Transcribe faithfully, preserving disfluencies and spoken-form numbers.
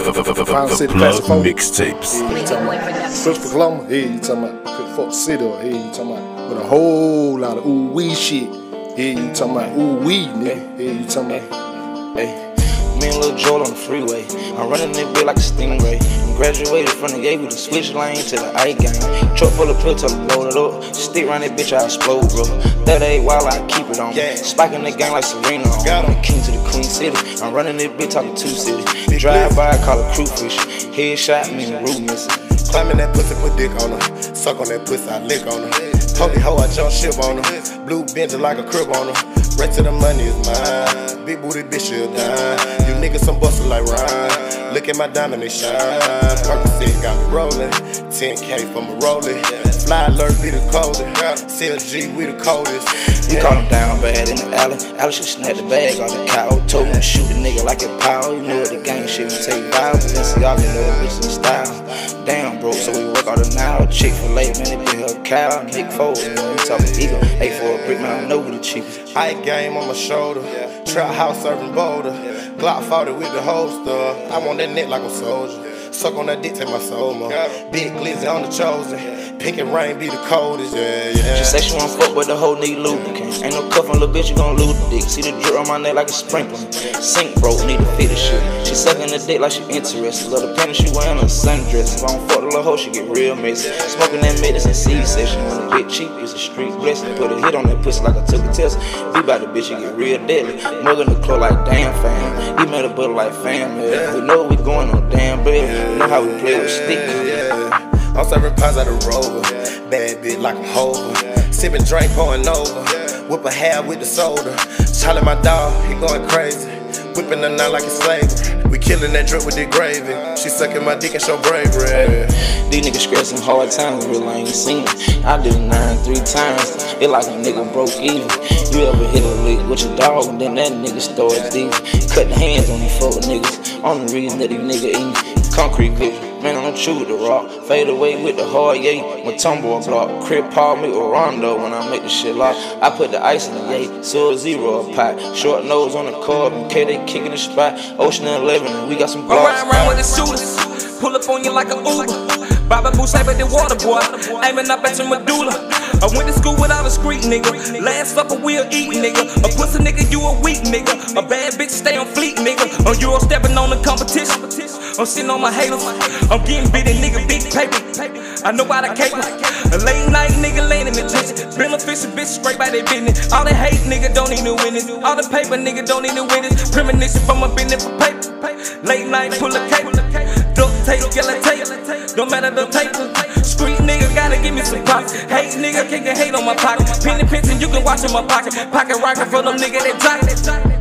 Found City Classic Folk Mixtapes. Yeah, you talking about Christopher Columbus. Here you talking about Fuck the City. Here you talking about with a whole lot of ooh wee shit. Here you talking about ooh wee, nigga. Here you talking about. Hey. Me and Lil Joel on the freeway. I'm running this bitch like a stingray. I'm graduated from the gate with a switch lane to the I gang. Truck full of pills till I load it up. Stick around that bitch, I explode, bro. thirty-eight while I keep it on. Yeah. Spiking the gang like Serena. I'm the king to the Queen City. I'm running this bitch talking two city. Drive by, call it crewfish. Headshot, me and the root missing. Climbing that pussy, put dick on her. Suck on that pussy, I lick on her. Holy hoe, I jump ship on her. Blue Bentley like a crib on her. Rest of the money is mine. Big booty bitch, she'll dime. You niggas some bustin' like Ryan. Look at my diamond, they shine. Percocet got me rollin'. ten K from a rollin'. Fly alert, be the coldest. C L G, we the coldest. We caught him down bad in the alley. Alice should snap the bag on the cow. Told him to shoot a nigga like a power. You know what the gang shit we take vows. And see y'all know the bitch in style. Damn, bro, so we work all the now. Chick-fil-A, man, they be her cow. Nick Foles, you know, we talking eagle. Eight for a brick, man, I know we the cheapest. I game on my shoulder. Trap house serving boulder. Glock forty with the holster. I want that neck like a soldier. Suck on that dick, take my soul, man. Big glizzy on the chosen. Pink and rain be the coldest, yeah, yeah. She say she wanna fuck, but the hoe need lubricant. Ain't no cuff on little bitch, you gon' lose the dick. See the drip on my neck like a sprinkler. Sink broke, need to fit the shit. She sucking the dick like she interested. Love the penny, she wearing a sundress. If I don't fuck the little hoe, she get real messy. Smoking that medicine, C-section. When it get cheap, it's a street blessing. Put a hit on that pussy like I took a test. Be by the bitch, she get real deadly. Mugging the club like damn fam. He made a butter like fam, man. We know we going on damn bed. We know how we play with stick. Yeah. I'm serving pies out of Rover. Bad bitch like a hover. Sipping drink, pouring over. Whip a hair with the soda. Charlie my dog, he going crazy. Whipping her now like a slavery. We killing that drip with the gravy. She sucking my dick and show bravery. These niggas stressing hard times, real I ain't seen it. I did nine three times. It like a nigga broke even. You ever hit a lick with your dog and then that nigga started deep. Cut the hands on these four niggas. Only reason that these nigga eating concrete vision. Man, I'm chew with the rock. Fade away with the hard yay. My tumble block. Crib Paul me or Rondo when I make the shit lock. I put the ice in the yay. Sub Zero a pot. Short nose on the curb. In K they kicking the spot. Ocean eleven. We got some blocks. Around, around with the shooters. Pull up on you like a Uber. Bobby Boo saving the water boy. Aiming up at your medulla. I went to school without a street nigga. Last supper we'll eat nigga. A pussy nigga, you a weak nigga. A bad bitch stay on fleet nigga. On Euro stepping on the competition. I'm sitting on my haters. I'm getting bitten nigga, big paper. I know why the caper. A late night nigga laying in the trenches. Beneficial bitch straight by their business. All the hate nigga don't need no witness. All the paper nigga don't need no witness. Premonition from a business for paper. Late night pull a cape. Duct tape, yellow tape. Don't matter the tape. Street nigga gotta give me some props. Hate nigga can't get hate on my pocket. Penny pinching, you can watch in my pocket. Pocket rocket for them nigga that jock.